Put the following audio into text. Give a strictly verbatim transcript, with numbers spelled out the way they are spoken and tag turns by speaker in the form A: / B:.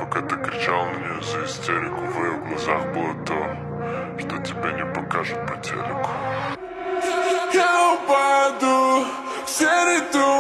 A: Пока ты кричал на нее за истерику, в ее глазах было то, что тебе не покажут по телеку.
B: Я упаду в серый туман.